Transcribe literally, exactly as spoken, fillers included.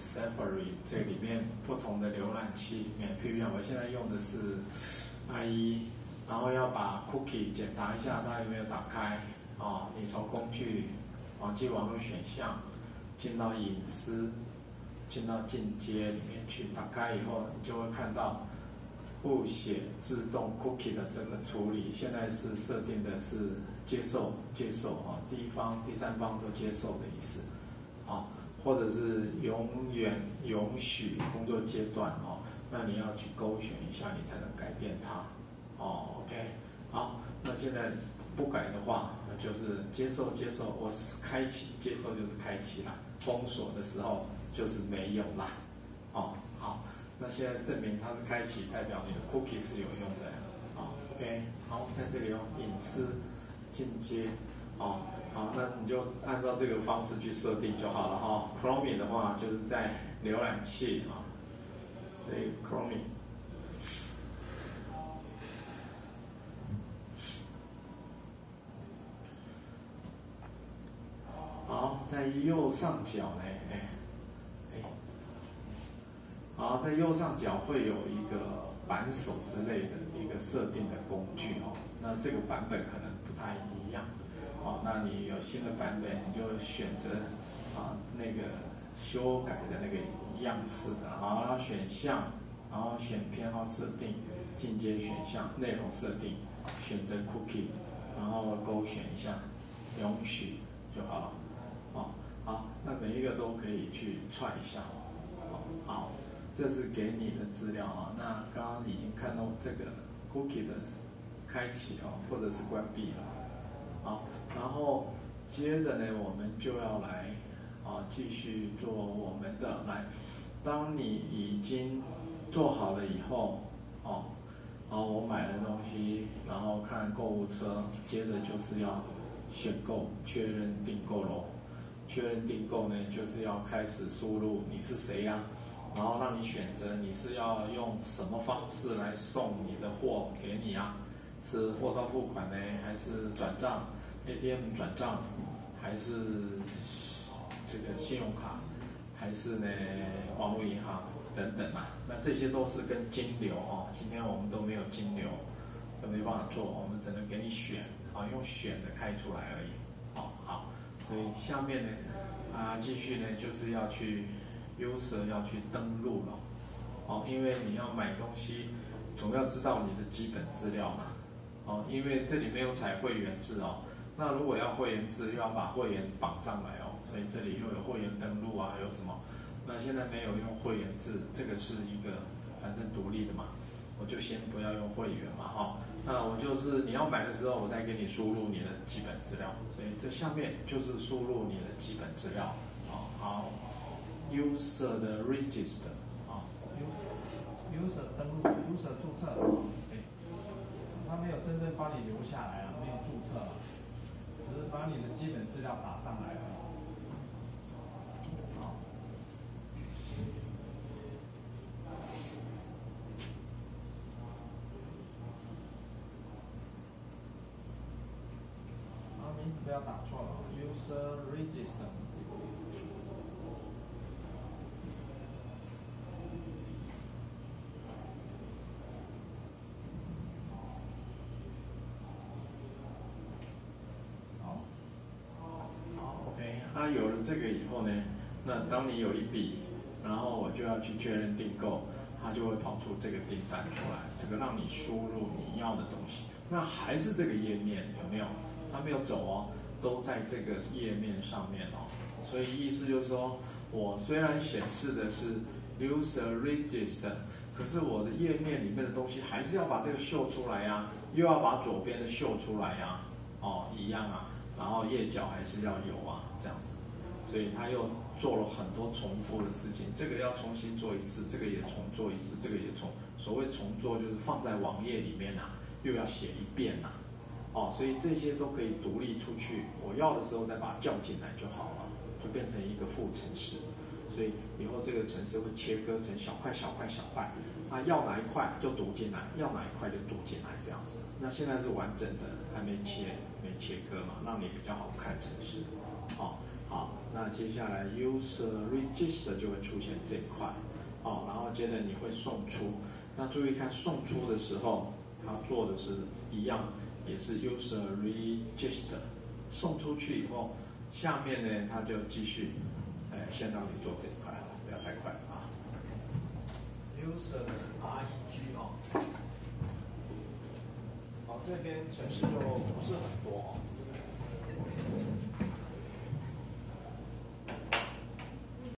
Safari 这里面不同的浏览器里面，譬如讲我现在用的是 I E， 然后要把 Cookie 检查一下它有没有打开哦。你从工具、网际网络选项进到隐私，进到进阶里面去，打开以后你就会看到不写自动 Cookie 的这个处理，现在是设定的是接受接受啊，第一方、第三方都接受的意思啊。或者是永远允许工作阶段哦，那你要去勾选一下，你才能改变它哦。OK， 好，那现在不改的话，那就是接受接受，我开启接受就是开启啦，封锁的时候就是没有啦。哦，好，那现在证明它是开启，代表你的 cookie 是有用的。哦 ，OK， 好，在这里哦，隐私进阶，哦。好，那你就按照这个方式去设定就好了哈、哦。Chromium 的话，就是在浏览器啊，所以 Chromium。好，在右上角呢，哎哎，好，在右上角会有一个扳手之类的一个设定的工具哦。那这个版本可能不太一样。哦，那你有新的版本，你就选择啊那个修改的那个样式的，然后选项，然后选偏好设定，进阶选项，内容设定，选择 cookie， 然后勾选一下，允许就好了。哦，好，那每一个都可以去踹一下。哦，好，这是给你的资料啊。那刚刚已经看到这个 cookie 的开启哦，或者是关闭了。好。然后接着呢，我们就要来啊继续做我们的来。当你已经做好了以后，哦，好，我买了东西，然后看购物车，接着就是要选购，确认订购咯。确认订购呢，就是要开始输入你是谁呀、啊，然后让你选择你是要用什么方式来送你的货给你啊，是货到付款呢，还是转账？A T M 转账，还是这个信用卡，还是呢网络银行等等啊？那这些都是跟金流哦。今天我们都没有金流，都没办法做，我们只能给你选，啊，用选的开出来而已。哦，好，所以下面呢啊继续呢就是要去 user 要去登录了，哦，因为你要买东西，总要知道你的基本资料嘛。哦，因为这里没有采会员制哦。那如果要会员制，又要把会员绑上来哦，所以这里又有会员登录啊，有什么？那现在没有用会员制，这个是一个反正独立的嘛，我就先不要用会员嘛哈、哦。那我就是你要买的时候，我再给你输入你的基本资料，所以这下面就是输入你的基本资料。哦，好 ，user 的 register 啊、哦、 ，user 登录 ，user 注册，对。他没有真正帮你留下来啊，没有注册啊，只是把你的基本资料打上来了。好。啊，名字不要打错了 ，user register。 那、啊、有了这个以后呢，那当你有一笔，然后我就要去确认订购，它就会跑出这个订单出来，这个让你输入你要的东西。那还是这个页面有没有？它没有走哦，都在这个页面上面哦。所以意思就是说，我虽然显示的是 user register， 可是我的页面里面的东西还是要把这个秀出来呀、啊，又要把左边的秀出来呀、啊，哦，一样啊。然后页脚还是要有啊，这样子，所以他又做了很多重复的事情，这个要重新做一次，这个也重做一次，这个也重，所谓重做就是放在网页里面啊，又要写一遍呐、啊，哦，所以这些都可以独立出去，我要的时候再把它叫进来就好了，就变成一个副程式，所以以后这个程式会切割成小块小块小块，啊，要哪一块就读进来，要哪一块就读进来，这样子。那现在是完整的，还没切。没切割嘛，让你比较好看程式。好、哦，好， 那接下来 user register 就会出现这一块，哦，然后接着你会送出。那注意看送出的时候，它做的是一样，也是 user register。送出去以后，下面呢它就继续，哎，先让你做这一块，不要太快啊。 user 的 reg 哦，好，这边程式就不是很多哦。